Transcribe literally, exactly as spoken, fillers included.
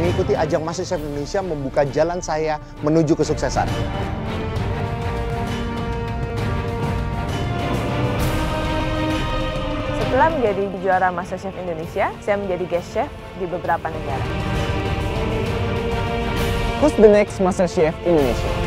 mengikuti ajang MasterChef Indonesia membuka jalan saya menuju kesuksesan. Setelah menjadi juara MasterChef Indonesia, saya menjadi guest chef di beberapa negara. Who's the next MasterChef Indonesia?